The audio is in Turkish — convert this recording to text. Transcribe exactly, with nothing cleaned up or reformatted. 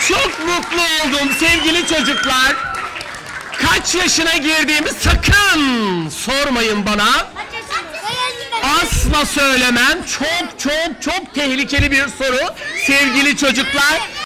Çok mutlu oldum sevgili çocuklar. Kaç yaşına girdiğimi sakın sormayın bana. Asla söylemem. Çok çok çok tehlikeli bir soru sevgili çocuklar.